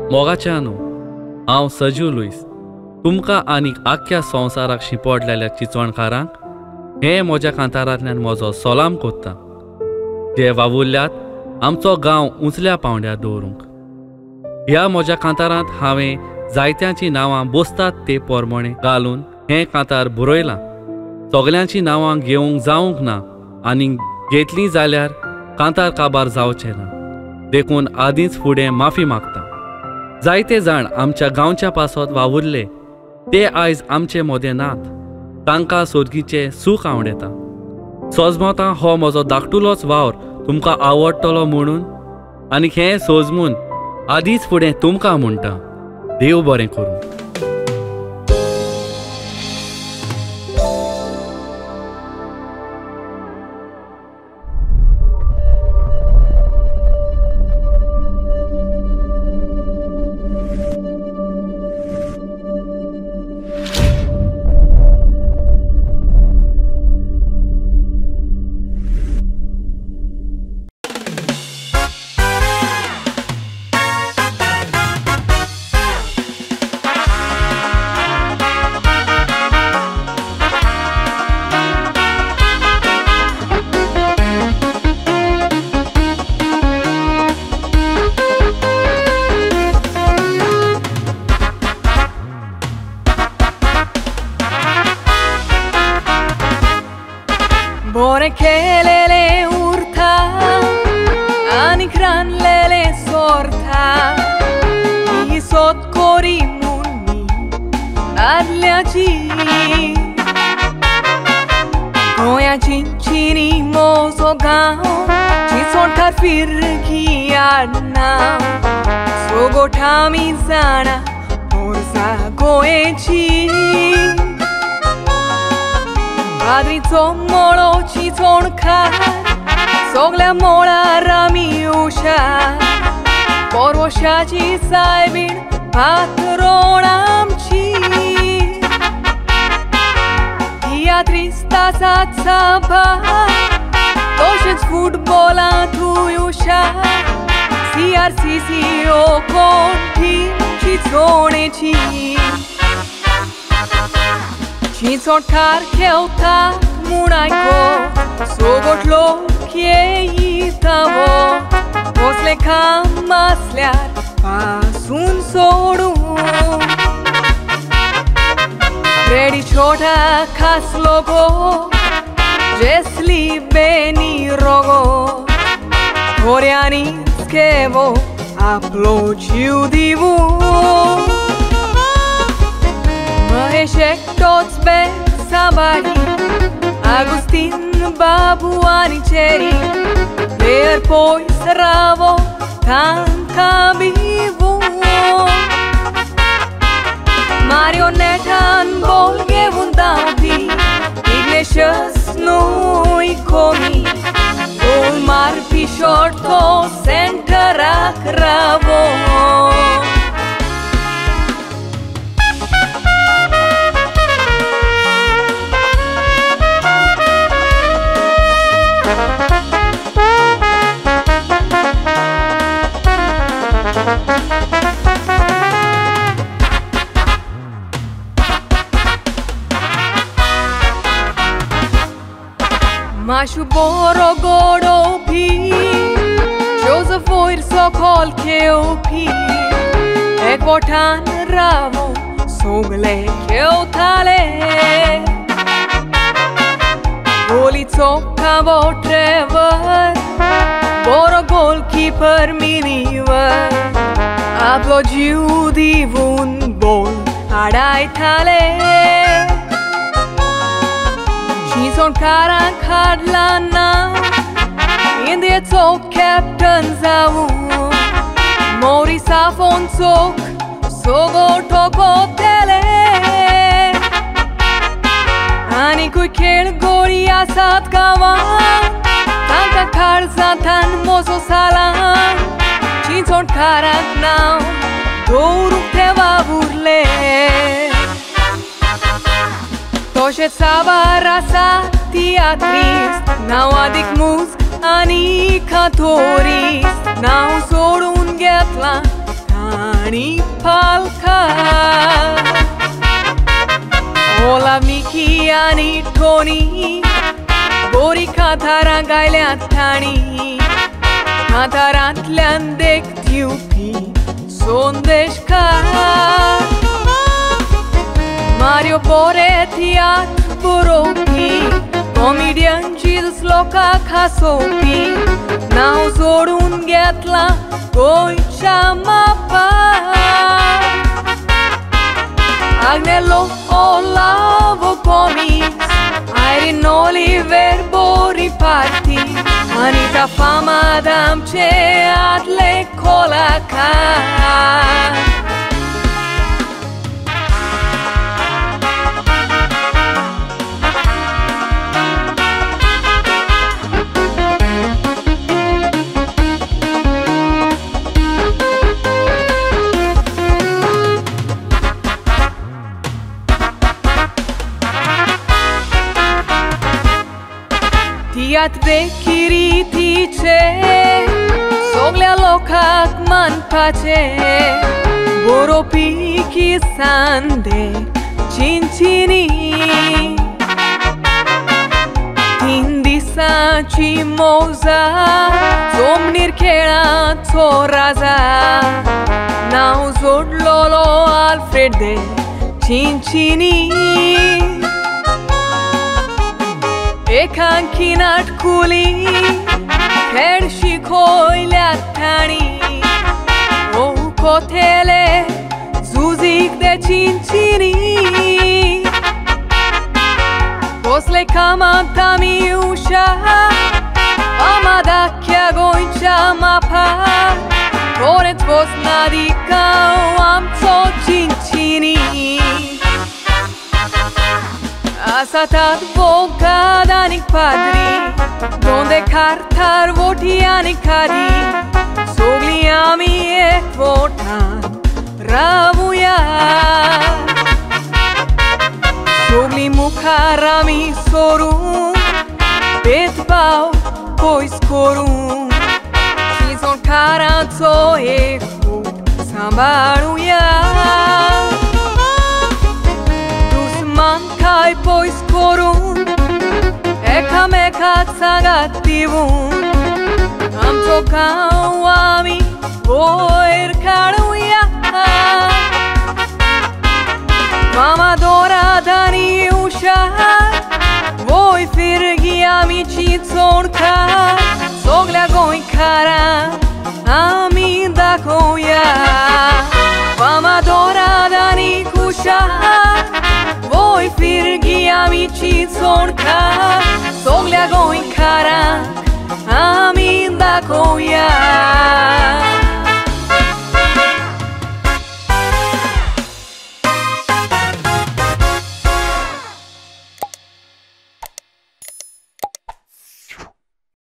मोगाच्या न्हू, हांव सजू लुईस तुमकां आनीक आख्ख्या संवसाराक शिंपडलेल्या चिंचोणकारांक हे म्हज्या कांतारांतल्यान म्हजो सलाम कोत्ता, जे वावुरल्यात आमचो गांव उंचल्या पांवड्यार दवरूंक. ह्या म्हज्या कांतारांत हांवें जायत्यांची नांवां बसतात ते पोरमोणे घालून हें कांतार बरयलां. सगल्यांची नांवां घेवंक जावंक ना आनी घेतलीं जाल्यार कांतार काबार जावचें ना, देखून आदींच फुडें माफी मागता. जायते जाण आमच्या गांवच्या पासत वावुरले ते आयज आमचे मोदें नात. तांकां सोर्गीचें सूख आवडेता. सोजमोतां हो म्हजो धाकटुलोच वावर तुमकां आवडटलो म्हणून आनी हें सोजमून आदींच फुडें तुमकां म्हणटा. देव बरें करूं. Bore kelele urta, anik ranlele sorta, isot kori munni adliaci. Goya cincini mozo gao, cizon tar firki adna, sogo tami zana, orza goeci. Padrico molo चिंचोणकार सगल्या मोळार आमी उशार. पोरवोशाची सायबीण पातरोण आमची. तियात्रिस्तासात साबार तशेंच फुटबॉलांतूय हुशार. CRCCO कोण चिंचोणेची. चिंचोणकार खेवता म्हूण आयको सोगोट लोक येयतावो. कसलें काम आसल्यार पासून सोडून. रेडी छोटा खासलो गो जेसली बेनी रोगो. खोऱ्यांनीच केवो आपलो जीव दिवून. महेश एकटोच बॅग सांबाळी. Agustin, Babu ani Cherry, Lear pois ravo, tanca vivo. Marionetan bolge vundati, Iglesias noi comi. Ulmar pishorto centerac ravo. Mashu boro godo pi, Joseph oir sokol keo pi. Ek votan ravo, sogle keo tale. Goli cokavo Trevor, boro goalkeeper miniver. Aplogiu divun bol, adai tale. चिंचोणकारांक हाडला ना, इंडियेचो captain जावून. Morris आफोन्सोक सोगो ठोकोतेले. आनीकूय खेळ गोळी आसात गांवांत, तांकां काळजांतान मोजो सालां. चिंचोणकारांक नांव दवरूंक ते वावुरले. तशेंच साबार आसा तियात्रिस्ट, नांवादीक मूज आनी कांतोरिस्ट. नांव सोडून घेतलां आनी पालका ओला मिकी आनी टोनी बोरी कांतारां गायल्यात ताणी कांतारांतल्यान देखत येवपी संदेशकार Mario Boretiat बरोवपी कॉमिडियनची लोकांक हांसोवपी नांव जोडून घेतलां गोंयच्या मापार Agnello Olavo Comics Irene Oliver Bori Party Anita Fama Damce Adle Kolakar Teatre kiritice Soglia lokak manpace Boropiki sande cincini Tindisaci moza Somnir खेळाचो राजा नाव जोडलोलो आल्फ्रेड दे चिंचिनी एकांकी नाटकुली खेळ शिकोयल्यात ताणी ओ कोथेले झुजीक दे चिंचिनी कसले कामाक आमी हुशार आमादाख्या गोंयच्या मापार कोणेच वचना दिकाव आमचो चिंचिनी Asat advocat anik padri Donde cartar voti anik kadi Sogli ami ek votan Ravuya Sogli mukharami sorum Petbau pois korum Chizon karanzo ekut Sambaruya Kai pois korun Ekamekak sagattivun Amco kawami voir karuya Mama doradani ushar Voi firgi amici zorkar Soglia goinkara Ami dakoya Mama doradani kushar Voi firgi amici zorkar Soglia goinkara Ami dakoya